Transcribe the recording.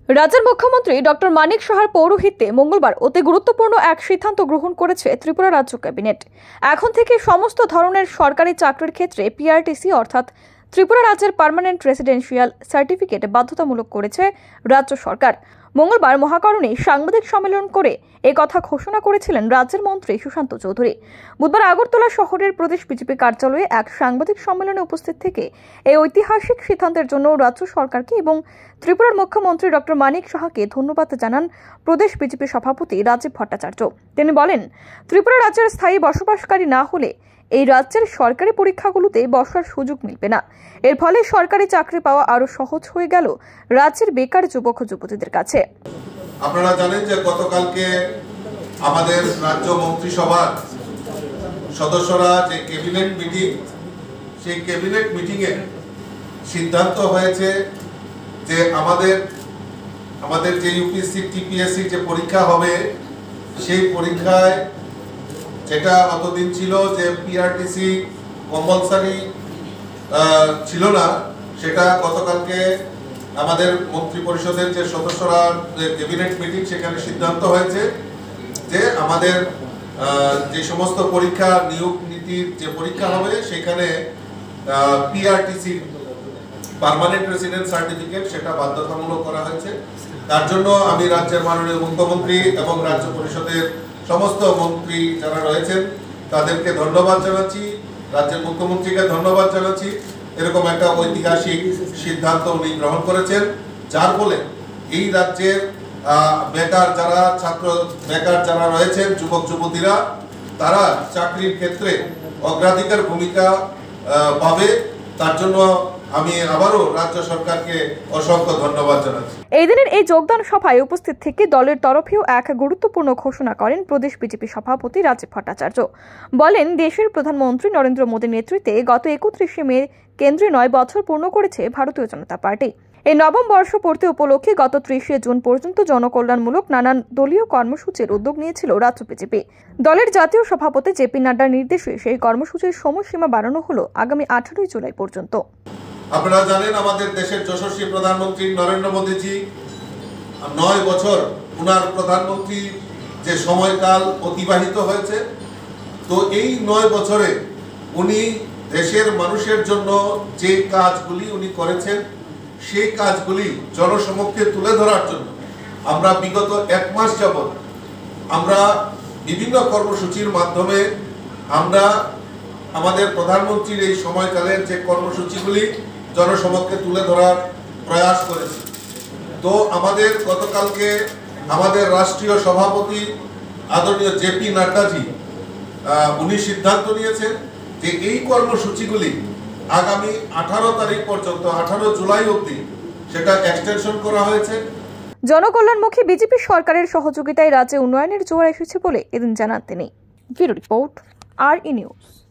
রাজ্যের মুখ্যমন্ত্রী ডক্টর মানিক সাহার পৌরোহিত্যে মঙ্গলবার অতি গুরুত্বপূর্ণ এক সিদ্ধান্ত গ্রহণ করেছে ত্রিপুরা রাজ্য ক্যাবিনেট। এখন থেকে সমস্ত ধরনের সরকারি চাকরির ক্ষেত্রে পিআরটিসি অর্থাৎ ত্রিপুরা রাজ্যের পার্মানেন্ট রেসিডেন্সিয়াল সার্টিফিকেট বাধ্যতামূলক করেছে রাজ্য সরকার। মঙ্গলবার মহাকরণে সাংবাদিক সম্মেলন করে একথা ঘোষণা করেছিলেন রাজ্যের মন্ত্রী সুশান্ত চৌধুরী। বুধবার আগরতলা শহরের প্রদেশ বিজেপি কার্যালয়ে এক সাংবাদিক সম্মেলনে উপস্থিত থেকে এই ঐতিহাসিক সিদ্ধান্তের জন্য রাজ্য সরকারকে এবং ত্রিপুরার মুখ্যমন্ত্রী ডক্টর মানিক সাহাকে ধন্যবাদ জানান প্রদেশ বিজেপি সভাপতি রাজীব ভট্টাচার্য। তিনি বলেন, ত্রিপুরা রাজ্যের স্থায়ী বসবাসকারী না হলে এই রাজ্যের সরকারি পরীক্ষাগুলোতে বসার সুযোগ মিলবে না। এর ফলে সরকারি চাকরি পাওয়া আরো সহজ হয়ে গেল রাজ্যের বেকার যুবক ও যুবতীদের কাছে। আপনারা জানেন যে গতকালকে আমাদের রাজ্য মন্ত্রিসভার সদস্যরা যে ক্যাবিনেট মিটিং, সেই ক্যাবিনেট মিটিংয়ে সিদ্ধান্ত হয়েছে যে আমাদের যে ইউপিএসসি টিপিএসসি যে পরীক্ষা হবে, সেই পরীক্ষায় যেটা অতদিন ছিল যে পিআরটিসি কম্পালসারি ছিল না, সেটা গতকালকে আমাদের মন্ত্রী পরিষদের যে সদস্যরা ক্যাবিনেট মিটিং, সেখানে সিদ্ধান্ত হয়েছে যে আমাদের যে সমস্ত পরীক্ষা নিয়োগ নীতির যে পরীক্ষা হবে সেখানে পিআরটিসি পার্মানেন্ট রেসিডেন্স সার্টিফিকেট সেটা বাধ্যতামূলক করা হয়েছে। তার জন্য আমি রাজ্যের মাননীয় মুখ্যমন্ত্রী এবং রাজ্য পরিষদের সমস্ত মন্ত্রী যারা রয়েছেন তাদেরকে ধন্যবাদ জানাচ্ছি, রাজ্যের মুখ্যমন্ত্রীকে ধন্যবাদ জানাচ্ছি। এরকম একটা ঐতিহাসিক সিদ্ধান্ত উনি গ্রহণ করেছেন, যার ফলে এই রাজ্যের বেকার যারা রয়েছেন, যুবক যুবতীরা, তারা চাকরির ক্ষেত্রে অগ্রাধিকার ভূমিকা পাবে। তার জন্য আমি আবারও রাজ্য সরকারকে অসংখ্য ধন্যবাদ জানাচ্ছি। এই দিনের এই যোগদান সভায় উপস্থিত থেকে দলের তরফেও এক গুরুত্বপূর্ণ ঘোষণা করেন প্রদেশ বিজেপি সভাপতি রাজীব ভট্টাচার্য। বলেন, দেশের প্রধানমন্ত্রী নরেন্দ্র মোদীর নেতৃত্বে গত 31শে মে কেন্দ্রে 9 বছর পূর্ণ করেছে ভারতীয় জনতা পার্টি। এই নবম বর্ষ পূর্তি উপলক্ষে গত 30শে জুন পর্যন্ত জনকল্যাণমূলক নানান দলীয় কর্মসূচির উদ্যোগ নিয়েছিল রাজ্য বিজেপি। দলের জাতীয় সভাপতি জেপি নাড্ডার নির্দেশে সেই কর্মসূচির সময়সীমা বাড়ানো হলো আগামী 18 জুলাই পর্যন্ত। আপনারা জানেন, আমাদের দেশের যশস্বী প্রধানমন্ত্রী নরেন্দ্র মোদীজি 9 বছর উনার প্রধানমন্ত্রী যে সময়কাল অতিবাহিত হয়েছে, তো এই 9 বছরে উনি দেশের মানুষের জন্য যে কাজগুলি উনি করেছেন, সেই কাজগুলি জনসমক্ষে তুলে ধরার জন্য আমরা বিগত 1 মাস যাবৎ আমরা বিভিন্ন কর্মসূচির মাধ্যমে আমরা আমাদের প্রধানমন্ত্রীর এই সময়কালের যে কর্মসূচিগুলি জনসমক্ষে তুলে ধরার প্রয়াস করেছি। তো আমাদের গতকালকে আমাদের রাষ্ট্রীয় সভাপতি আদরণীয় জেপি নাড্ডাজি উনি সিদ্ধান্ত নিয়েছেন যে এই কর্মসূচিগুলি আগামী 18 তারিখ পর্যন্ত, 18 জুলাই অবধি সেটা এক্সটেনশন করা হয়েছে। জনকল্যাণমুখী বিজেপি সরকারের সহযোগিতায় রাজ্যে উন্নয়নের জোয়ার এসেছে বলে এদিন জানান তিনি। Bureau report, RE news.